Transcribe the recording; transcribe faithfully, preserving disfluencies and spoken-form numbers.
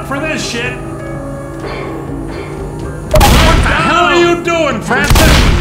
for this shit. What the hell are you doing, Francis?